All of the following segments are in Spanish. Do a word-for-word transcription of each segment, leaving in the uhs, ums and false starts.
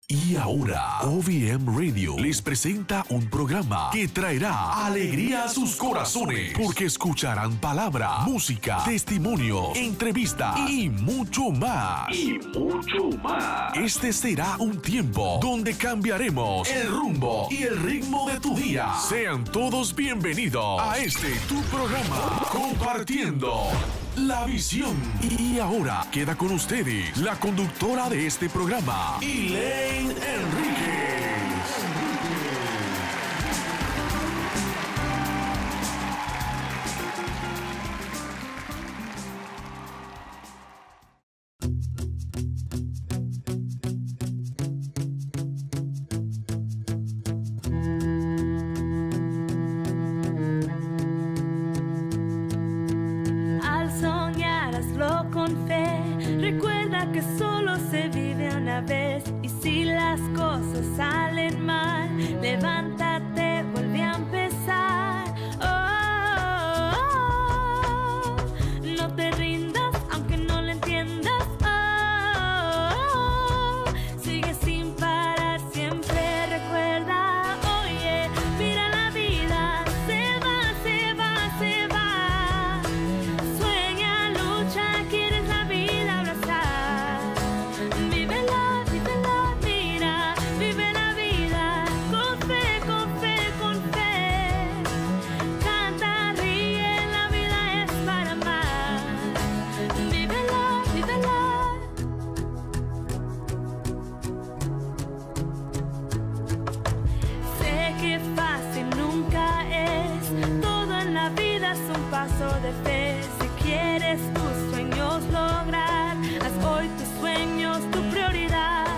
Y ahora, O V M Radio les presenta un programa que traerá alegría a sus corazones, porque escucharán palabra, música, testimonio, entrevista y mucho más. Y mucho más. Este será un tiempo donde cambiaremos el rumbo y el ritmo de tu día. Sean todos bienvenidos a este tu programa, Compartiendo la Visión. Y ahora queda con ustedes la conductora de este programa, Elaine Enríquez. Al soñar, hazlo con fe. Recuerda que solo se vive una vez. Y si las cosas salen mal, levántate, vuelve a empezar. Oh, oh, oh. No te rindas, aunque no lo entiendas. Oh, oh, oh. Sigue sin parar, siempre recuerda. Oye, mira la vida, se va, se va, se va. Sueña, lucha, quieres la vida abrazar. Vívela, vívela, mira, vive la vida con fe, con fe, con fe. Canta, ríe, la vida es para amar. Vívela, vívela. Sé que fácil nunca es, todo en la vida es un paso de fe. Si quieres tus sueños lograr, haz hoy tus sueños tu prioridad.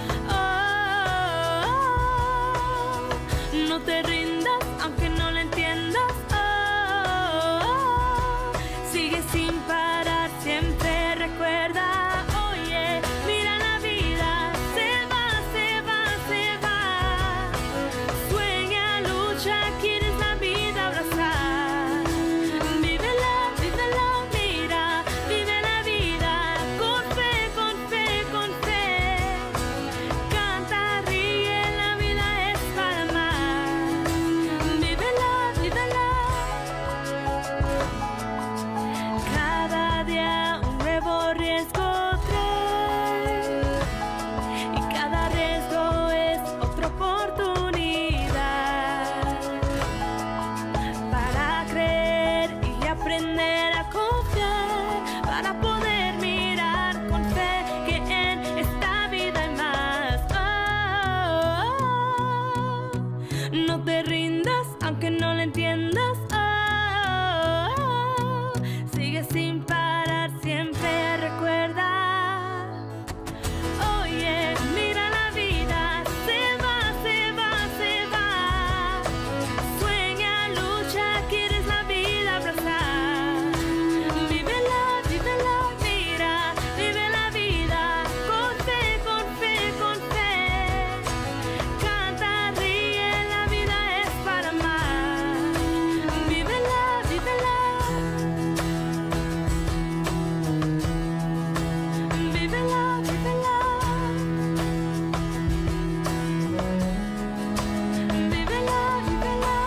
Oh, oh, oh. No te rindas, aunque no lo entiendas. Oh, oh, oh. Sigue sin parar, siempre recuerda. Oye, mira la vida, se va, se va, se va. Sueña, lucha, quieres la vida abrazar. Vívela, vívela, mira, vive la vida con fe, con fe, con fe. Canta, ríe, la vida es para amar. Vívela, vívela. Cada día un nuevo riesgo trae, y cada riesgo es otra oportunidad para creer y aprender a confiar, para poder mirar con fe que en esta vida hay más. Oh, oh, oh. No te rindas, aunque no lo entiendas. Oh, oh, oh. Sigue sin parar, siempre recuerda. Oye, mira la vida, se va, se va, se va. Sueña, lucha, quieres la vida abrazar. Vívela, vívela, mira, vive la vida con fe, con fe, con fe. Canta, ríe, la vida es para amar. Vívela, vívela. Vívela, vívela. Vívela, vívela.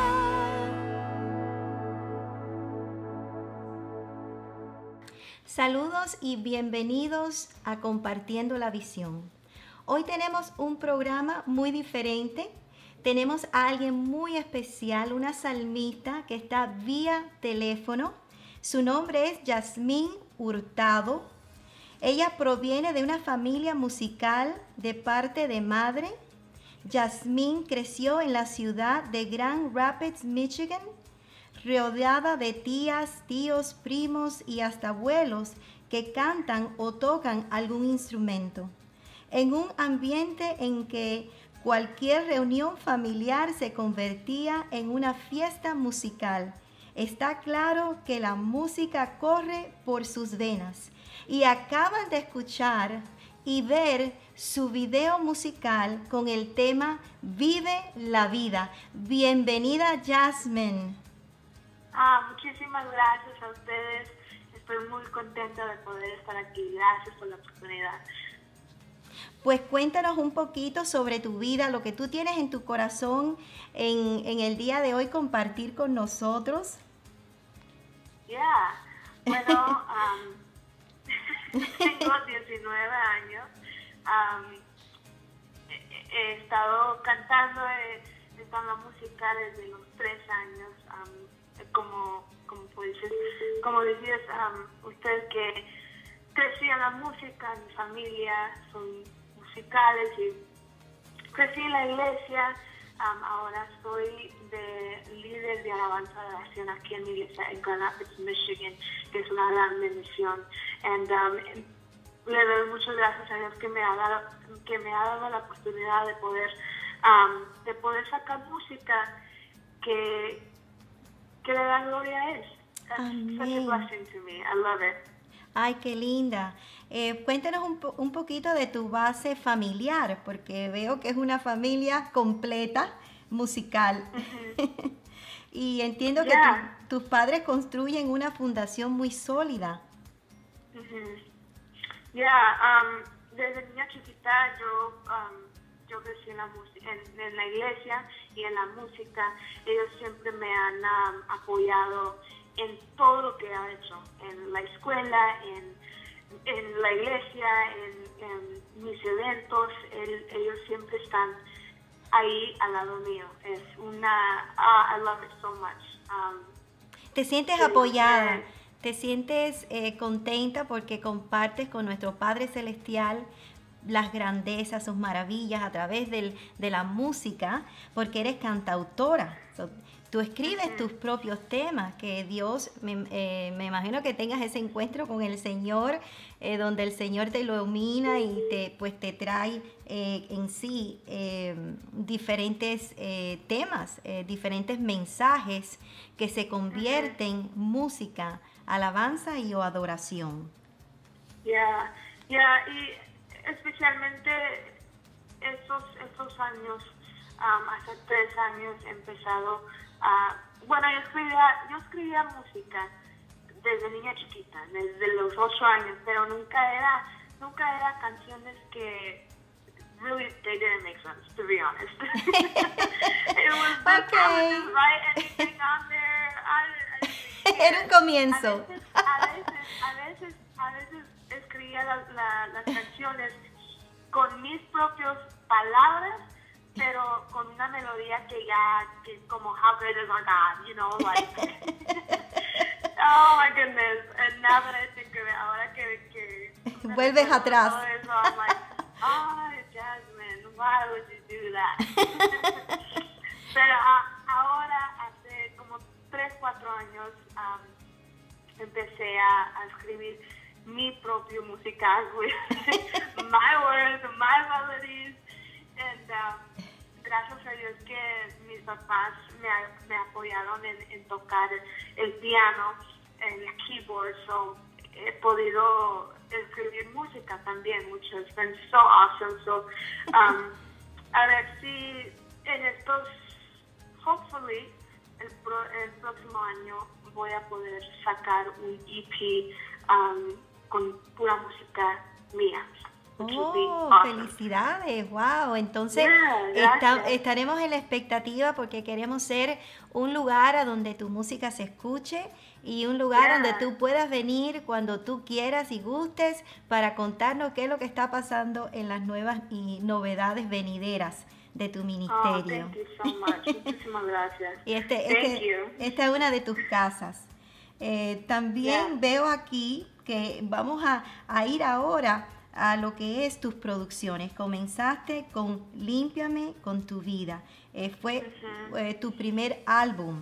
Saludos y bienvenidos a Compartiendo la Visión. Hoy tenemos un programa muy diferente. Tenemos a alguien muy especial, una salmista que está vía teléfono. Su nombre es Yasmín Hurtado. Ella proviene de una familia musical de parte de madre. Yasmín creció en la ciudad de Grand Rapids, Michigan, rodeada de tías, tíos, primos y hasta abuelos que cantan o tocan algún instrumento. En un ambiente en que cualquier reunión familiar se convertía en una fiesta musical. Está claro que la música corre por sus venas. Y acaban de escuchar y ver su video musical con el tema Vive la Vida. Bienvenida, Yasmín. Ah, muchísimas gracias a ustedes. Estoy muy contenta de poder estar aquí. Gracias por la oportunidad. pues cuéntanos un poquito sobre tu vida, lo que tú tienes en tu corazón en, en el día de hoy, compartir con nosotros. Yeah, bueno, um, tengo diecinueve años, um, he, he estado cantando en, en la música desde los tres años, um, como, como, dices, como decías um, usted que crecí en la música, mi familia son musicales y crecí en la iglesia. Um, ahora soy de líder de alabanza de oración aquí en mi iglesia en Grand Rapids, Michigan, que es una gran bendición. And, um, le doy muchas gracias a Dios que me ha dado, que me ha dado la oportunidad de poder, um, de poder sacar música que, que le da gloria a Él. That's Amén. Such a blessing to me. I love it. Ay, qué linda. Eh, cuéntanos un, po un poquito de tu base familiar, porque veo que es una familia completa, musical. Uh-huh. Y entiendo yeah. que tu, tus padres construyen una fundación muy sólida. Uh-huh. Yeah, um, desde niña chiquita yo, um, yo crecí en la, en, en la iglesia y en la música. Ellos siempre me han um, apoyado en todo lo que he hecho, en la escuela, en, en la iglesia, en, en mis eventos. El, ellos siempre están ahí al lado mío. Es una, uh, I love it so much. Um, ¿Te sientes apoyada? ¿Te sientes eh, contenta porque compartes con nuestro Padre Celestial las grandezas, sus maravillas a través del, de la música? Porque eres cantautora. So, tú escribes tus propios temas, que Dios, me, eh, me imagino que tengas ese encuentro con el Señor, eh, donde el Señor te ilumina y te, pues, te trae eh, en sí eh, diferentes eh, temas, eh, diferentes mensajes que se convierten en música, alabanza y o adoración. Ya, yeah, ya, yeah, y especialmente estos, estos años, um, hace tres años he empezado. Uh, bueno, yo escribía, yo escribía música desde niña chiquita, desde los ocho años, pero nunca era, nunca era canciones que really they didn't make sense, to be honest. It was just, okay. I would just write anything on there. I, I, era un comienzo. A veces, a veces, a veces, a veces escribía la, la, las canciones con mis propias palabras, pero con una melodía que ya, que como How Great Is Our God, you know, like, oh my goodness, and now that I think of it, ahora que, que vuelves atrás. Todo eso, I'm like, oh, Jasmine, why would you do that? Pero uh, ahora, hace como tres, cuatro años, um, empecé a, a escribir mi propio musical with my words, my melodies, and um, gracias a Dios que mis papás me, me apoyaron en, en tocar el piano, en el keyboard, so he podido escribir música también mucho. It's been so awesome. So, um, a ver si en estos, hopefully, el, pro, el próximo año voy a poder sacar un E P um, con pura música mía. Oh, awesome. Felicidades, wow. Entonces yeah, está, estaremos en la expectativa porque queremos ser un lugar a donde tu música se escuche y un lugar yeah. donde tú puedas venir cuando tú quieras y gustes para contarnos qué es lo que está pasando en las nuevas y novedades venideras de tu ministerio. Oh, thank you so much. Muchísimas gracias. Y este, thank este, you. Esta es una de tus casas. Eh, también yeah. veo aquí que vamos a, a ir ahora a lo que es tus producciones. Comenzaste con Límpiame con tu vida. Eh, fue uh-huh. eh, tu primer álbum.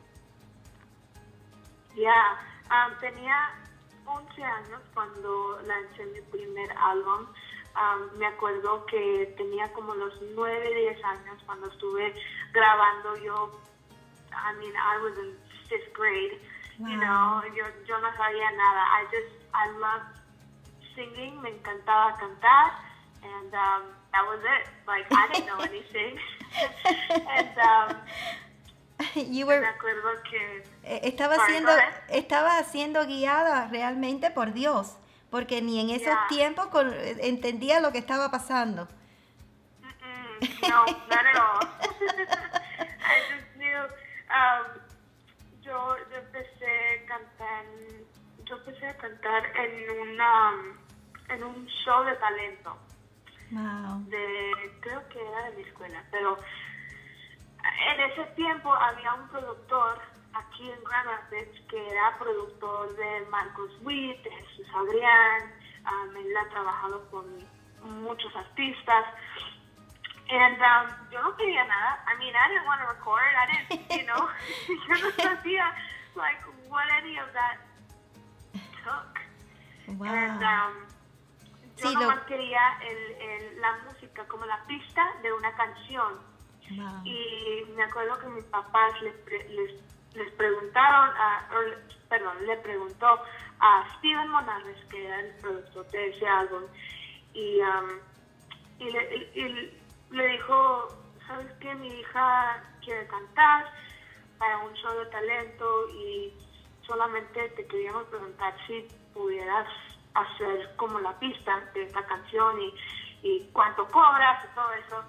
Ya, yeah. um, tenía once años cuando lancé mi primer álbum. Um, me acuerdo que tenía como los nueve, diez años cuando estuve grabando. Yo, I mean, I was in fifth grade. Wow. You know, yo, yo no sabía nada. I just, I loved singing, me encantaba cantar, and um, that was it. Like, I didn't know anything. and um, you were, me acuerdo que estaba siendo, estaba siendo guiada realmente por Dios, porque ni en esos Yeah. tiempos con, entendía lo que estaba pasando. Mm-mm. No, not at all. I just knew. Um, yo, yo empecé a cantar, yo empecé a cantar en una, en un show de talento. Wow. De, creo que era de mi escuela, pero en ese tiempo había un productor aquí en Grand Rapids que era productor de Marcos Witt, de Jesús Adrián. Um, él ha trabajado con muchos artistas. And um, yo no quería nada. I mean, I didn't want to record. I didn't, you know, yo no sabía like what any of that took. Wow. And um, yo Sí, nomás lo- quería el, el, la música como la pista de una canción. Wow. Y me acuerdo que mis papás les, pre- les, les preguntaron, a, o le- perdón, le preguntó a Steven Monarres, que era el productor de ese álbum, y, um, y, le, y- y le dijo, ¿sabes qué? Mi hija quiere cantar para un show de talento y solamente te queríamos preguntar si pudieras hacer como la pista de esta canción y, y cuánto cobras y todo eso.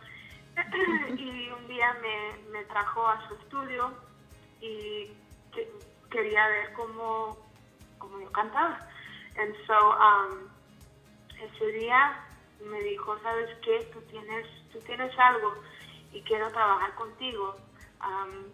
Y un día me, me trajo a su estudio y que- quería ver cómo, cómo yo cantaba. And so, um, ese día me dijo, ¿sabes qué? Tú tienes, tú tienes algo y quiero trabajar contigo. Um,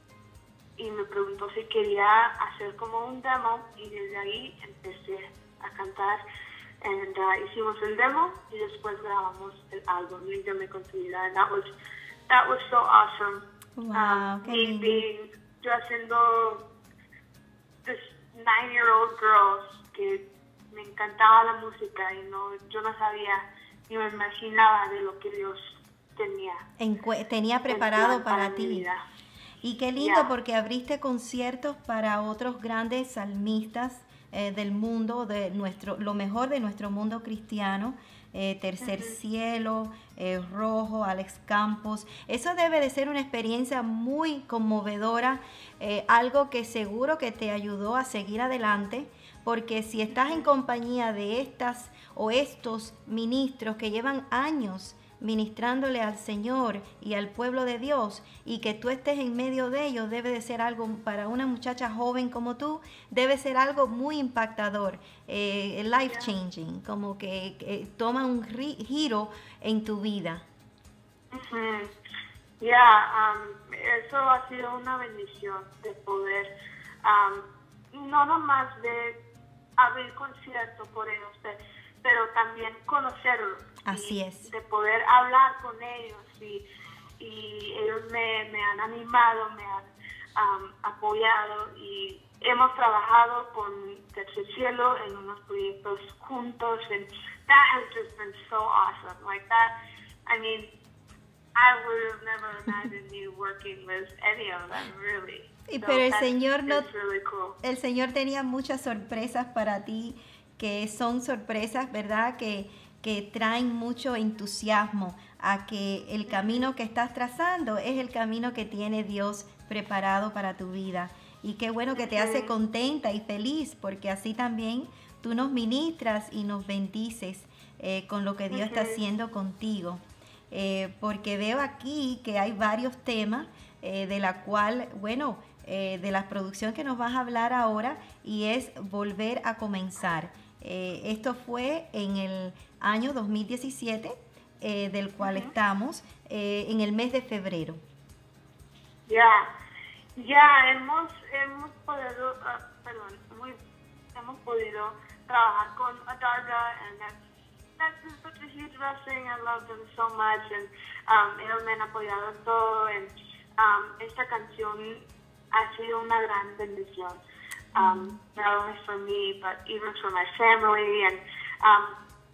y me preguntó si quería hacer como un demo y desde ahí empecé a cantar. And, uh, hicimos el demo y después grabamos el álbum, Límpiame con tu vida. And that was, that was so awesome. Wow, qué me lindo. being, yo haciendo this nine-year-old girl que me encantaba la música y no, yo no sabía ni me imaginaba de lo que Dios tenía. En cue- tenía en preparado plan para mi ti. vida. Y qué lindo Yeah. porque abriste conciertos para otros grandes salmistas eh, del mundo, de nuestro, lo mejor de nuestro mundo cristiano, eh, Tercer Cielo, eh, Rojo, Alex Campos. Eso debe de ser una experiencia muy conmovedora, eh, algo que seguro que te ayudó a seguir adelante, porque si estás en compañía de estas o estos ministros que llevan años ministrándole al Señor y al pueblo de Dios, y que tú estés en medio de ellos, debe de ser algo, para una muchacha joven como tú, debe ser algo muy impactador, eh, life changing, como que, que toma un ri- giro en tu vida. Ujú. Ya, um, eso ha sido una bendición de poder, um, no nomás de abrir conciertos por ellos, pe- pero también conocerlos. Así y es. De poder hablar con ellos y, y ellos me, me han animado, me han um, apoyado y hemos trabajado con Tercer Cielo en unos proyectos juntos, and that has just been so awesome. Like that, I mean, I would have never imagined you working with any of them, really. Y So pero el that's- Señor no- it's really cool. El Señor tenía muchas sorpresas para ti, que son sorpresas, ¿verdad? Que, que traen mucho entusiasmo a que el camino que estás trazando es el camino que tiene Dios preparado para tu vida. Y qué bueno que te hace contenta y feliz, porque así también tú nos ministras y nos bendices eh, con lo que Dios está haciendo contigo. Eh, porque veo aquí que hay varios temas eh, de la cual, bueno, eh, de la producción que nos vas a hablar ahora, y es volver a comenzar. Eh, esto fue en el año dos mil diecisiete, eh, del cual estamos, eh, en el mes de febrero. Ya, ya hemos hemos podido, uh, perdón, muy, hemos podido trabajar con Adarga, and that's that's been such a huge blessing. I love them so much, and um, ellos me han apoyado en todo, and um, esta canción ha sido una gran bendición, um, not only for me but even for my family, and um,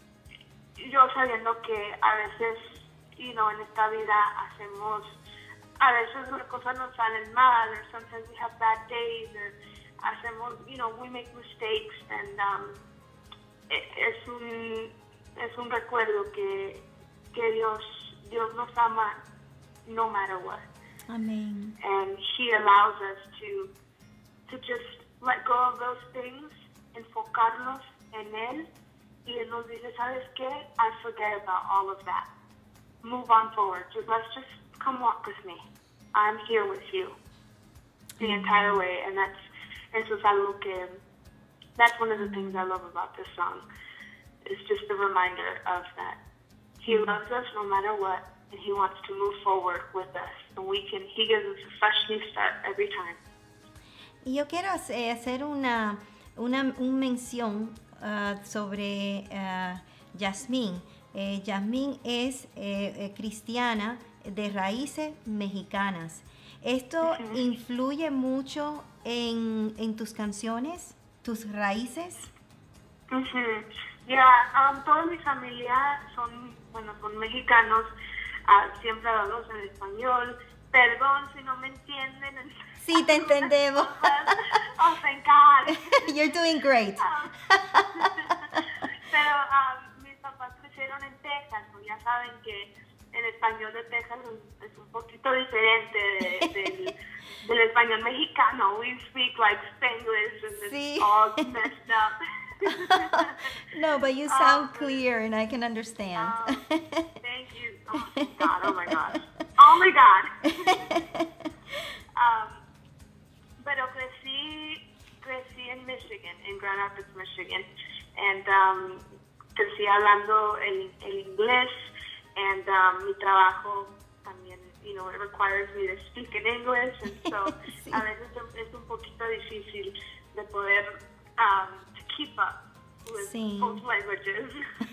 yo sabiendo que a veces, you know, en esta vida hacemos, a veces las cosas nos salen mal, or sometimes we have bad days, or hacemos, you know, we make mistakes, and um, e- es un es un recuerdo que, que Dios Dios nos ama no matter what, Amén. and He allows us to to just let go of those things, enfocarnos en Él y Él nos dice, ¿sabes qué? I forget about all of that. Move on forward. Just, let's just come walk with me. I'm here with you the mm-hmm. entire way. And that's, eso es algo que, that's one of the things I love about this song. It's just a reminder of that. He mm-hmm. loves us no matter what, and He wants to move forward with us. And we can, He gives us a fresh new start every time. Y yo quiero hacer una, una, una mención uh, sobre uh, Yasmín. Eh, Yasmín es eh, eh, cristiana de raíces mexicanas. ¿Esto uh-huh. influye mucho en, en tus canciones, tus raíces? Uh-huh. Ya, yeah, um, toda mi familia son, bueno, son mexicanos, uh, siempre hablamos en español. Perdón si no me entienden. Sí, te entendemos. Oh, thank God. You're doing great. Um, pero um, mis papás crecieron en Texas, ¿no? Ya saben que el español de Texas es un poquito diferente de, del, del español mexicano. We speak like Spanglish and sí. It's all messed up. No, but you sound um, clear and I can understand. Um, thank you. Oh my God, oh my God. Oh my God. um, pero crecí, crecí en Michigan, en Grand Rapids, Michigan. And um, crecí hablando el, el inglés. And um, mi trabajo también, you know, it requires me to speak in English. And so sí. a veces es un poquito difícil de poder um, keep up with sí. both languages.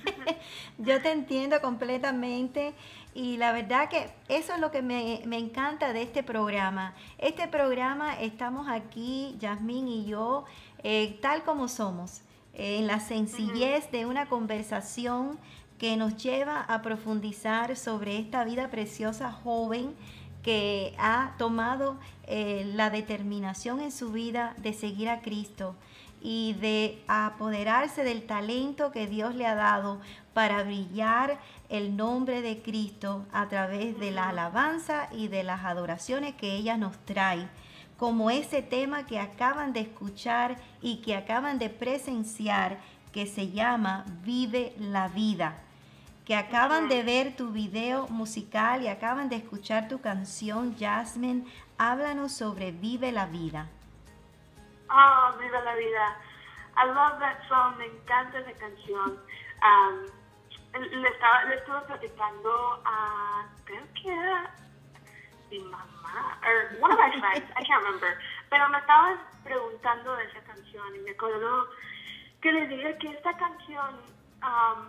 Yo te entiendo completamente y la verdad que eso es lo que me, me encanta de este programa. Este programa estamos aquí, Yasmín y yo, eh, tal como somos, eh, en la sencillez uh-huh. de una conversación que nos lleva a profundizar sobre esta vida preciosa joven que ha tomado eh, la determinación en su vida de seguir a Cristo y de apoderarse del talento que Dios le ha dado para brillar el nombre de Cristo a través de la alabanza y de las adoraciones que ella nos trae, como ese tema que acaban de escuchar y que acaban de presenciar, que se llama Vive la Vida, que acaban de ver tu video musical y acaban de escuchar tu canción, Jasmine. Háblanos sobre Vive la Vida. Oh, Vive la Vida. I love that song. Me encanta esa canción. Um, le, estaba, le estuve platicando a, creo que era mi mamá, or one of my friends, I can't remember. Pero me estaban preguntando de esa canción y me acuerdo que les dije que esta canción, um,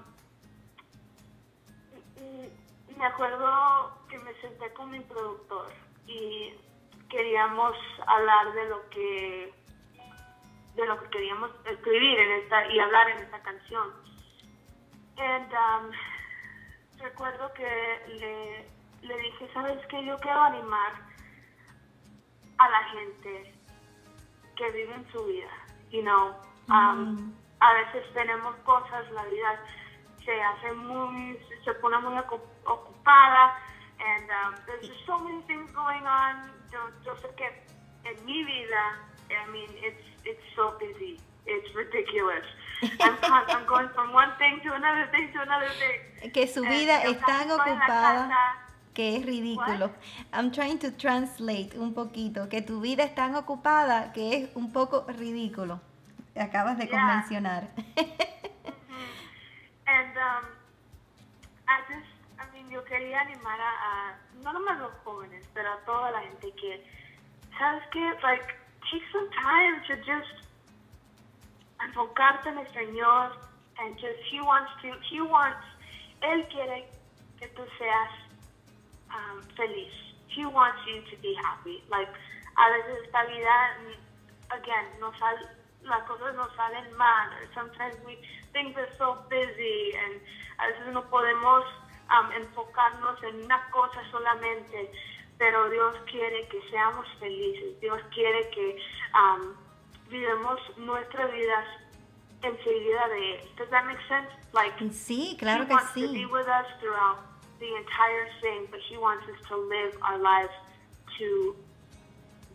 me acuerdo que me senté con mi productor y queríamos hablar de lo que de lo que queríamos escribir en esta y hablar en esta canción. And um, recuerdo que le, le dije, ¿sabes qué? Yo quiero animar a la gente que vive en su vida, you know. Um, mm. A veces tenemos cosas, la vida se hace muy, se pone muy ocupada, and um, there's just so many things going on. Yo, yo sé que en mi vida, I mean, it's it's so busy, it's ridiculous. I'm, I'm going from one thing to another thing to another thing. Que su vida es tan ocupada que es ridículo. What? I'm trying to translate un poquito, que tu vida es tan ocupada que es un poco ridículo. Acabas de yeah. mencionar. Mm-hmm. And um, I just, I mean, yo quería animar a, a, no nomás los jóvenes, pero a toda la gente que, ¿sabes qué? Like, take some time to just enfocarte en el Señor, and just, He wants to, He wants, Él quiere que tú seas um, feliz. He wants you to be happy. Like, a veces esta vida, again, no sal, las cosas no salen mal. Sometimes we, things are so busy, and a veces no podemos um, enfocarnos en una cosa solamente, pero Dios quiere que seamos felices. Dios quiere que um, vivamos nuestras vidas enseguida de Él. Does that make sense? Like, sí, claro He que wants sí. to be with us throughout the entire thing, but He wants us to live our lives to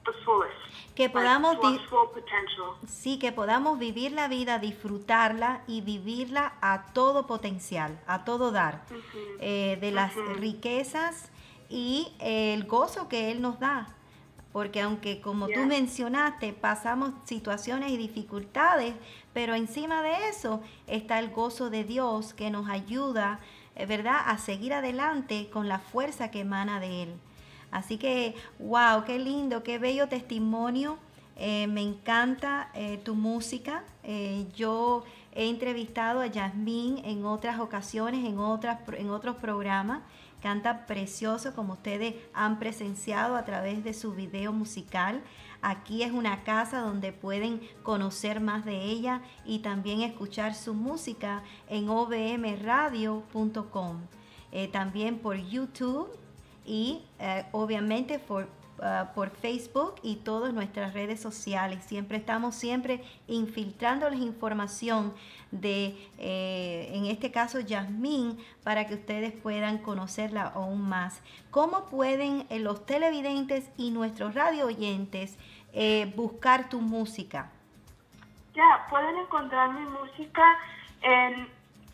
the fullest. Que podamos, like, to di- our full potential. sí, que podamos vivir la vida, disfrutarla y vivirla a todo potencial, a todo dar, Mm-hmm. eh, de las Ujú. riquezas y eh, el gozo que Él nos da. Porque aunque, como tú Yeah. mencionaste, pasamos situaciones y dificultades, pero encima de eso está el gozo de Dios que nos ayuda, eh, ¿verdad?, a seguir adelante con la fuerza que emana de Él. Así que, wow, qué lindo, qué bello testimonio. Eh, me encanta eh, tu música. Eh, yo he entrevistado a Yasmín en otras ocasiones, en, otras, en otros programas. Canta precioso, como ustedes han presenciado a través de su video musical. Aquí es una casa donde pueden conocer más de ella y también escuchar su música en o v m radio punto com. Eh, también por YouTube y eh, obviamente por, uh, por Facebook y todas nuestras redes sociales. Siempre estamos siempre infiltrándoles información de, eh, en este caso, Yasmín, para que ustedes puedan conocerla aún más. ¿Cómo pueden eh, los televidentes y nuestros radio oyentes eh, buscar tu música? Ya, yeah, pueden encontrar mi música en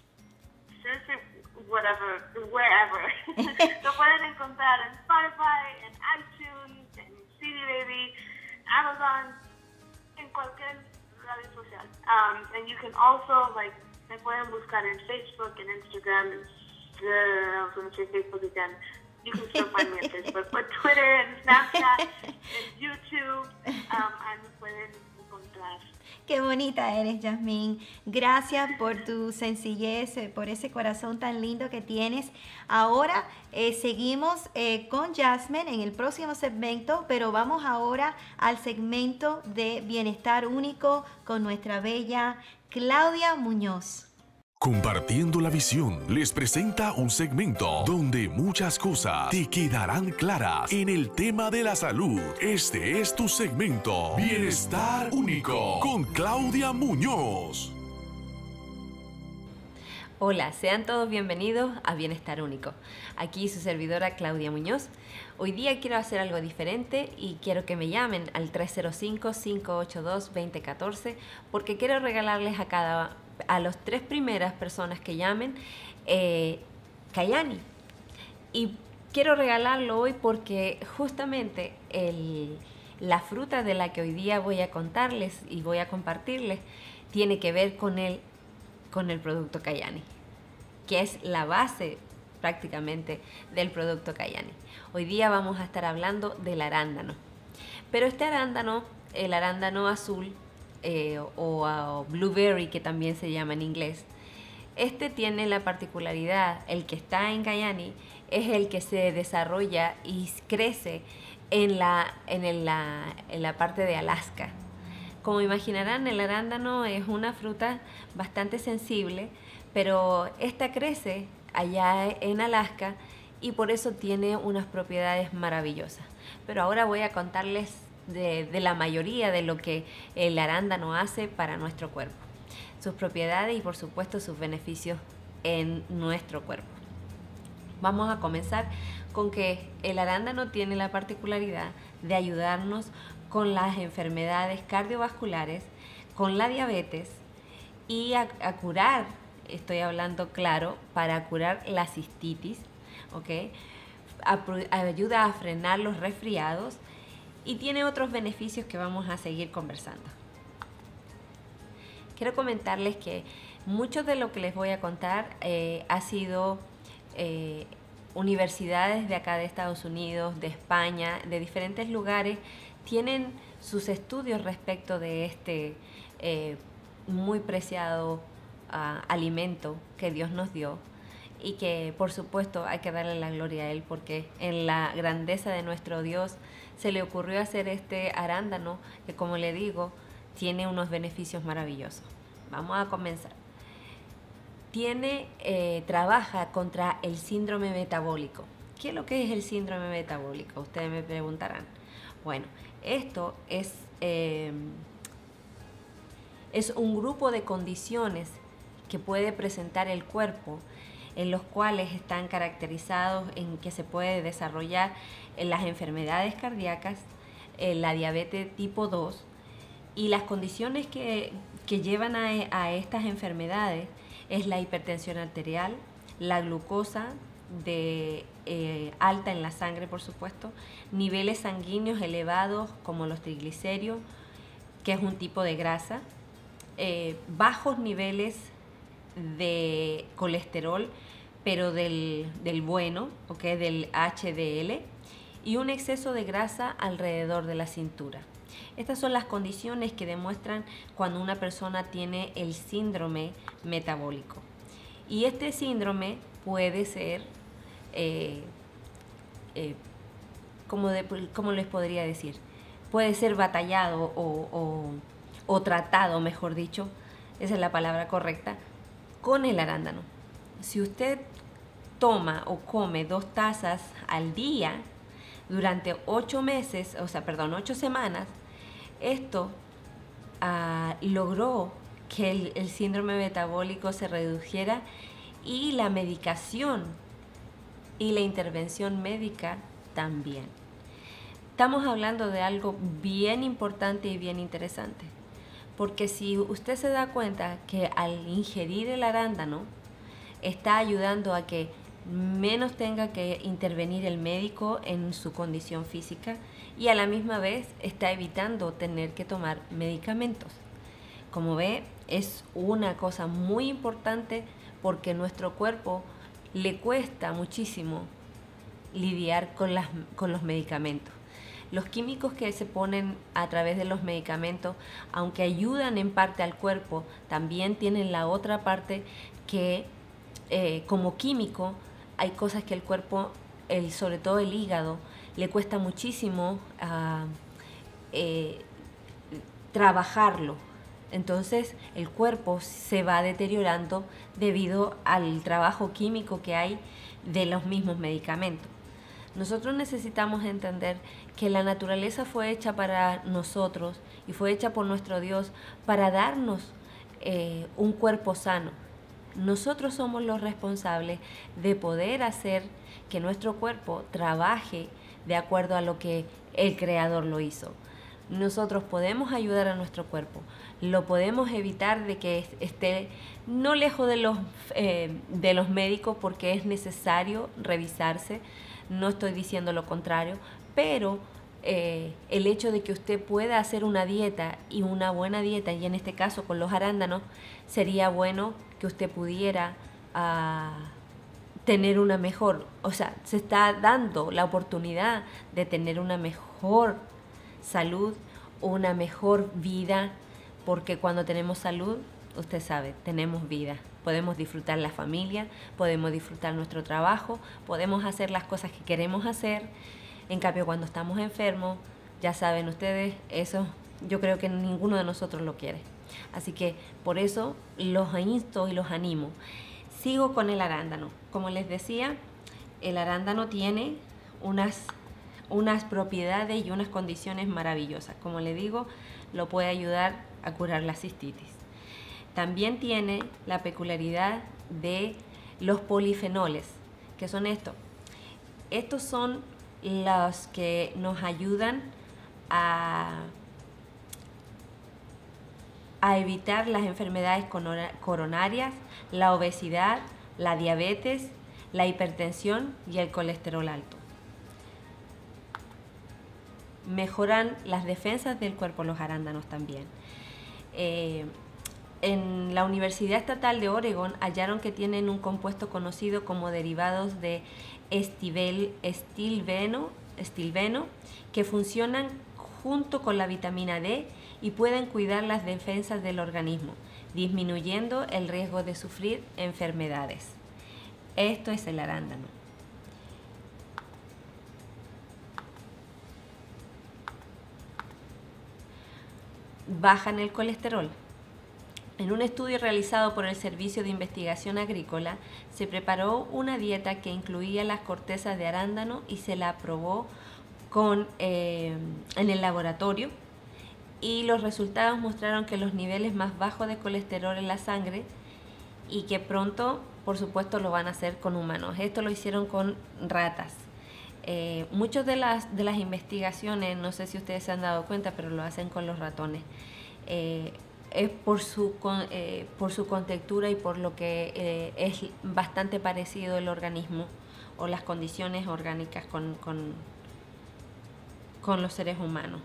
whatever, wherever. Lo pueden encontrar en Spotify, en iTunes, en C D Baby, Amazon, en cualquier radio social. Um, and you can also, like, me pueden buscar en Facebook, en Instagram, en, uh, I was going to say Facebook again. You can still find me on Facebook, but Twitter, and Snapchat, and YouTube, um, ahí me pueden encontrar. Qué bonita eres, Yasmín. Gracias por tu sencillez, por ese corazón tan lindo que tienes. Ahora eh, seguimos eh, con Jasmine en el próximo segmento, pero vamos ahora al segmento de Bienestar Único con nuestra bella Claudia Muñoz. Compartiendo la visión les presenta un segmento donde muchas cosas te quedarán claras en el tema de la salud. Este es tu segmento Bienestar Único con Claudia Muñoz. Hola, sean todos bienvenidos a Bienestar Único. Aquí su servidora Claudia Muñoz. Hoy día quiero hacer algo diferente y quiero que me llamen al tres cero cinco, cinco ocho dos, dos cero uno cuatro porque quiero regalarles a cada a las tres primeras personas que llamen eh, Kayani. Y quiero regalarlo hoy porque justamente el, la fruta de la que hoy día voy a contarles y voy a compartirles tiene que ver con el, con el producto Kayani, que es la base prácticamente del producto Kayani. Hoy día vamos a estar hablando del arándano. Pero este arándano, el arándano azul, Eh, o uh, blueberry, que también se llama en inglés, este tiene la particularidad, el que está en Kayani es el que se desarrolla y crece en la, en, el, la, en la parte de Alaska. Como imaginarán, el arándano es una fruta bastante sensible, pero esta crece allá en Alaska y por eso tiene unas propiedades maravillosas. Pero ahora voy a contarles De, de la mayoría de lo que el arándano hace para nuestro cuerpo, sus propiedades y por supuesto sus beneficios en nuestro cuerpo. Vamos a comenzar con que el arándano tiene la particularidad de ayudarnos con las enfermedades cardiovasculares, con la diabetes y a, a curar, estoy hablando claro, para curar la cistitis, ¿ok? A, ayuda a frenar los resfriados y tiene otros beneficios que vamos a seguir conversando. Quiero comentarles que mucho de lo que les voy a contar eh, ha sido eh, universidades de acá de Estados Unidos, de España, de diferentes lugares, tienen sus estudios respecto de este eh, muy preciado uh, alimento que Dios nos dio y que por supuesto hay que darle la gloria a Él porque en la grandeza de nuestro Dios se le ocurrió hacer este arándano que, como le digo, tiene unos beneficios maravillosos. Vamos a comenzar. Tiene, eh, trabaja contra el síndrome metabólico. ¿Qué es lo que es el síndrome metabólico? Ustedes me preguntarán. Bueno, esto es, eh, es un grupo de condiciones que puede presentar el cuerpo en los cuales están caracterizados en que se puede desarrollar en las enfermedades cardíacas, eh, la diabetes tipo dos, y las condiciones que, que llevan a, a estas enfermedades es la hipertensión arterial, la glucosa de, eh, alta en la sangre, por supuesto, niveles sanguíneos elevados como los triglicéridos, que es un tipo de grasa, eh, bajos niveles de colesterol, pero del, del bueno, ¿okay? Del H D L, y un exceso de grasa alrededor de la cintura. Estas son las condiciones que demuestran cuando una persona tiene el síndrome metabólico. Y este síndrome puede ser, eh, eh, ¿cómo, de, ¿cómo les podría decir? Puede ser batallado o, o, o tratado, mejor dicho, esa es la palabra correcta, con el arándano. Si usted toma o come dos tazas al día durante ocho meses, o sea, perdón, ocho semanas, esto uh, logró que el, el síndrome metabólico se redujera, y la medicación y la intervención médica también. Estamos hablando de algo bien importante y bien interesante, porque si usted se da cuenta que al ingerir el arándano está ayudando a que menos tenga que intervenir el médico en su condición física, y a la misma vez está evitando tener que tomar medicamentos. Como ve, es una cosa muy importante, porque nuestro cuerpo le cuesta muchísimo lidiar con, las, con los medicamentos. Los químicos que se ponen a través de los medicamentos, aunque ayudan en parte al cuerpo, también tienen la otra parte que, eh, como químico, hay cosas que el cuerpo, el, sobre todo el hígado, le cuesta muchísimo uh, eh, trabajarlo. Entonces el cuerpo se va deteriorando debido al trabajo químico que hay de los mismos medicamentos. Nosotros necesitamos entender que la naturaleza fue hecha para nosotros y fue hecha por nuestro Dios para darnos eh, un cuerpo sano. Nosotros somos los responsables de poder hacer que nuestro cuerpo trabaje de acuerdo a lo que el Creador lo hizo. Nosotros podemos ayudar a nuestro cuerpo, lo podemos evitar de que esté no lejos de los, eh, de los médicos, porque es necesario revisarse, no estoy diciendo lo contrario, pero eh, el hecho de que usted pueda hacer una dieta, y una buena dieta, y en este caso con los arándanos, sería bueno que usted pudiera uh, tener una mejor, o sea, se está dando la oportunidad de tener una mejor salud, una mejor vida, porque cuando tenemos salud, usted sabe, tenemos vida. Podemos disfrutar la familia, podemos disfrutar nuestro trabajo, podemos hacer las cosas que queremos hacer. En cambio, cuando estamos enfermos, ya saben ustedes, eso yo creo que ninguno de nosotros lo quiere. Así que por eso los insto y los animo. Sigo con el arándano. Como les decía, el arándano tiene unas, unas propiedades y unas condiciones maravillosas. Como les digo, lo puede ayudar a curar la cistitis. También tiene la peculiaridad de los polifenoles. ¿Qué son estos? Estos son los que nos ayudan a, a evitar las enfermedades coronarias, la obesidad, la diabetes, la hipertensión y el colesterol alto. Mejoran las defensas del cuerpo los arándanos también. Eh, En la Universidad Estatal de Oregon hallaron que tienen un compuesto conocido como derivados de estilbeno, estilbeno, que funcionan junto con la vitamina D y pueden cuidar las defensas del organismo, disminuyendo el riesgo de sufrir enfermedades. Esto es el arándano. Bajan el colesterol. En un estudio realizado por el Servicio de Investigación Agrícola, se preparó una dieta que incluía las cortezas de arándano y se la probó con, eh, en el laboratorio, y los resultados mostraron que los niveles más bajos de colesterol en la sangre, y que pronto, por supuesto, lo van a hacer con humanos. Esto lo hicieron con ratas. Eh, muchas de las, de las investigaciones, no sé si ustedes se han dado cuenta, pero lo hacen con los ratones, eh, es por su, con, eh, por su contextura y por lo que eh, es bastante parecido el organismo o las condiciones orgánicas con, con, con los seres humanos.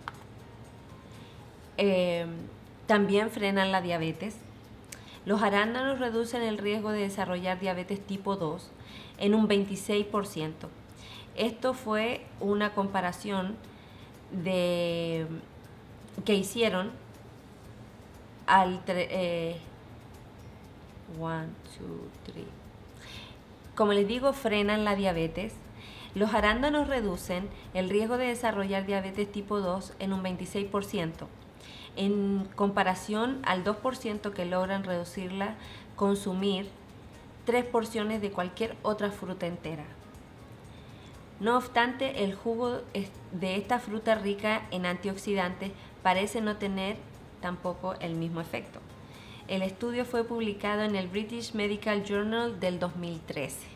Eh, también frenan la diabetes. Los arándanos reducen el riesgo de desarrollar diabetes tipo dos en un veintiséis por ciento. Esto fue una comparación de, que hicieron al eh, one, two, three. Como les digo, frenan la diabetes. Los arándanos reducen el riesgo de desarrollar diabetes tipo dos en un veintiséis por ciento, en comparación al dos por ciento que logran reducirla consumir tres porciones de cualquier otra fruta entera. No obstante, el jugo de esta fruta rica en antioxidantes parece no tener tampoco el mismo efecto. El estudio fue publicado en el British Medical Journal del dos mil trece.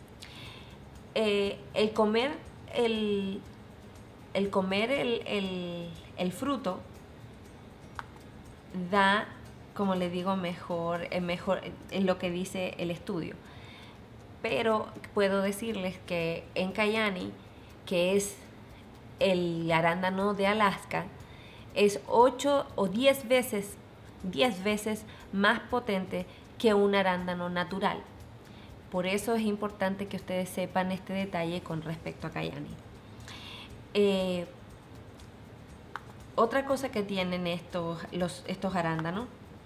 Eh, el comer el, el, comer el, el, el fruto da, como les digo, mejor, mejor en lo que dice el estudio. Pero puedo decirles que en Kayani, que es el arándano de Alaska, es ocho o diez veces, diez veces más potente que un arándano natural. Por eso es importante que ustedes sepan este detalle con respecto a Kayani. Eh, otra cosa que tienen estos, los, estos arándanos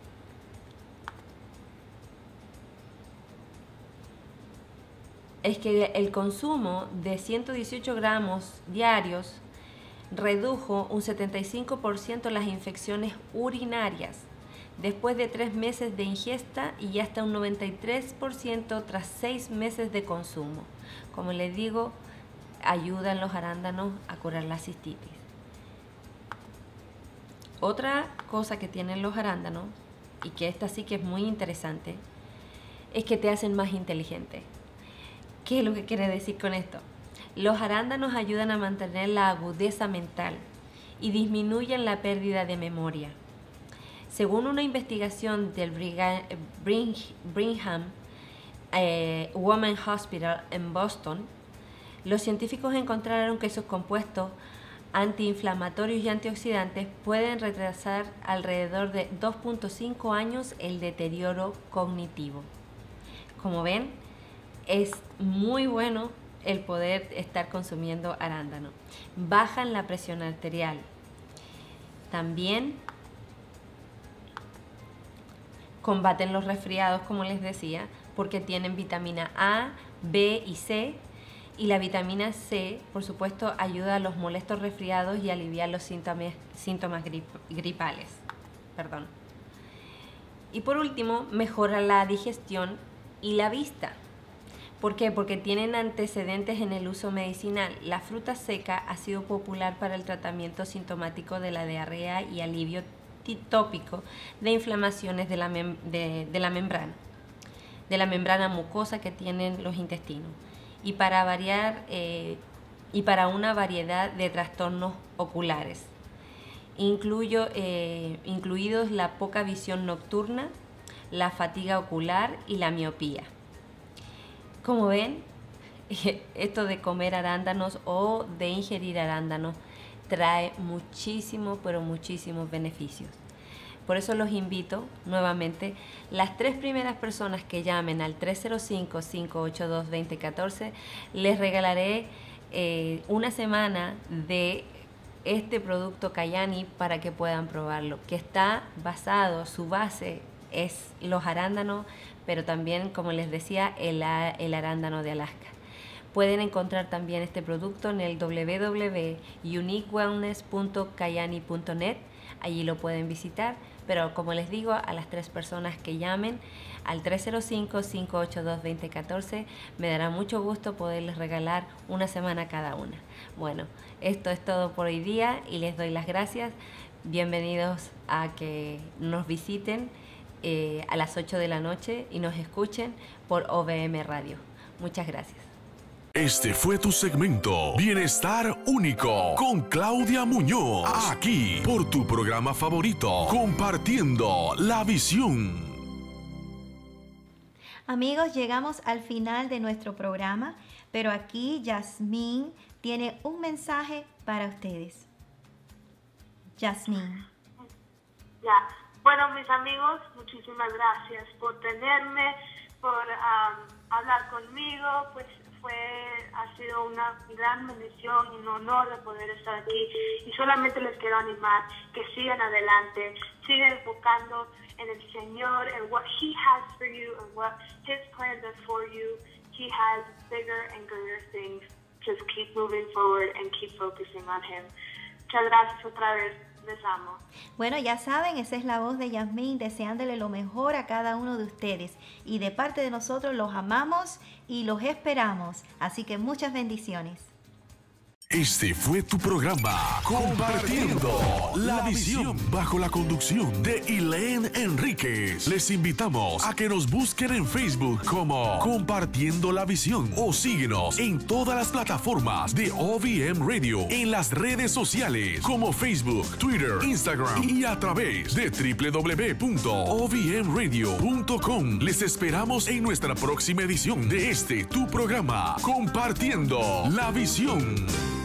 es que el consumo de ciento dieciocho gramos diarios redujo un setenta y cinco por ciento las infecciones urinarias después de tres meses de ingesta y hasta un noventa y tres por ciento tras seis meses de consumo. Como les digo, ayudan los arándanos a curar la cistitis. Otra cosa que tienen los arándanos, y que esta sí que es muy interesante, es que te hacen más inteligente. ¿Qué es lo que quiere decir con esto? Los arándanos ayudan a mantener la agudeza mental y disminuyen la pérdida de memoria. Según una investigación del Brigham eh, Women's Hospital en Boston, los científicos encontraron que sus compuestos antiinflamatorios y antioxidantes pueden retrasar alrededor de dos punto cinco años el deterioro cognitivo. Como ven, es muy bueno el poder estar consumiendo arándano. Bajan la presión arterial. También combaten los resfriados, como les decía, porque tienen vitamina A, B y C. Y la vitamina C, por supuesto, ayuda a los molestos resfriados y aliviar los síntomas, síntomas grip, gripales. Perdón. Y por último, mejora la digestión y la vista. ¿Por qué? Porque tienen antecedentes en el uso medicinal. La fruta seca ha sido popular para el tratamiento sintomático de la diarrea y alivio tópico de inflamaciones de la, mem de, de la membrana, de la membrana mucosa que tienen los intestinos. Y para variar eh, y para una variedad de trastornos oculares, Incluyo, eh, incluidos la poca visión nocturna, la fatiga ocular y la miopía. Como ven, esto de comer arándanos o de ingerir arándanos trae muchísimos, pero muchísimos beneficios. Por eso los invito nuevamente, las tres primeras personas que llamen al tres cero cinco, cinco ocho dos, dos cero uno cuatro, les regalaré eh, una semana de este producto Kayani para que puedan probarlo, que está basado, su base es los arándanos, pero también, como les decía, el, el arándano de Alaska. Pueden encontrar también este producto en el w w w punto unique wellness punto kayani punto net, allí lo pueden visitar. Pero como les digo, a las tres personas que llamen al tres cero cinco, cinco ocho dos, dos cero uno cuatro, me dará mucho gusto poderles regalar una semana cada una. Bueno, esto es todo por hoy día y les doy las gracias. Bienvenidos a que nos visiten eh, a las ocho de la noche y nos escuchen por O V M Radio. Muchas gracias. Este fue tu segmento Bienestar Único con Claudia Muñoz, aquí por tu programa favorito, Compartiendo la Visión. Amigos, llegamos al final de nuestro programa, pero aquí Yasmín tiene un mensaje para ustedes. Yasmín. Ya, bueno, mis amigos, muchísimas gracias por tenerme, por um, hablar conmigo, pues fue, ha sido una gran bendición y un honor de poder estar aquí, y solamente les quiero animar que sigan adelante, sigan enfocando en el Señor, en what He has for you, and what His plans are for you. He has bigger and greater things. Just keep moving forward and keep focusing on Him. Muchas gracias otra vez. Les amo. Bueno, ya saben, esa es la voz de Yasmín deseándole lo mejor a cada uno de ustedes. Y de parte de nosotros los amamos y los esperamos. Así que muchas bendiciones. Este fue tu programa Compartiendo la Visión, bajo la conducción de Elaine Enríquez. Les invitamos a que nos busquen en Facebook como Compartiendo la Visión o síguenos en todas las plataformas de O V M Radio, en las redes sociales como Facebook, Twitter, Instagram y a través de w w w punto o v m radio punto com. Les esperamos en nuestra próxima edición de este tu programa Compartiendo la Visión.